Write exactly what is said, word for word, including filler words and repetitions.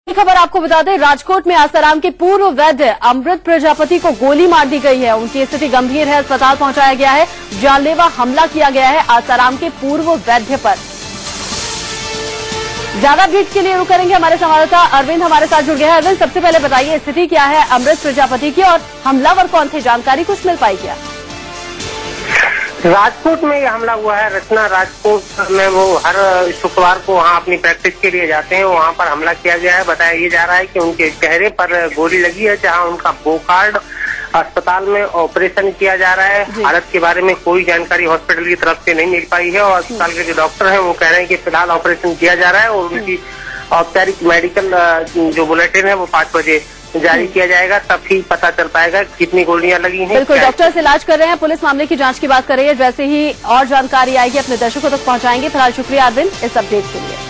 खबर आपको बता दें, राजकोट में आसाराम के पूर्व वैद्य अमृत प्रजापति को गोली मार दी गई है। उनकी स्थिति गंभीर है, अस्पताल पहुंचाया गया है। जानलेवा हमला किया गया है आसाराम के पूर्व वैद्य पर। ज्यादा ब्रीफ के लिए रुक करेंगे, हमारे संवाददाता अरविंद हमारे साथ जुड़ गया है। अरविंद, सबसे पहले बताइए स्थिति क्या है अमृत प्रजापति की और हमलावर कौन थे, जानकारी कुछ मिल पाई क्या? राजकोट में यह हमला हुआ है। रचना राजकोट में वो हर शुक्रवार को वहाँ अपनी प्रैक्टिस के लिए जाते हैं, वहाँ पर हमला किया गया है। बताया ये जा रहा है कि उनके चेहरे पर गोली लगी है, जहाँ उनका बोकार्ड अस्पताल में ऑपरेशन किया जा रहा है। हालत के बारे में कोई जानकारी हॉस्पिटल की तरफ से नहीं मिल पाई है और अस्पताल के जो डॉक्टर हैं वो कह रहे हैं कि फिलहाल ऑपरेशन किया जा रहा है और उनकी औपचारिक मेडिकल जो बुलेटिन है वो पाँच बजे जारी किया जाएगा, तब ही पता चल पाएगा कितनी गोलियां लगी हैं। बिल्कुल, डॉक्टर्स इलाज कर रहे हैं, पुलिस मामले की जांच की बात कर रही है। जैसे ही और जानकारी आएगी अपने दर्शकों तक पहुंचाएंगे। फिलहाल शुक्रिया अरविंद इस अपडेट के लिए।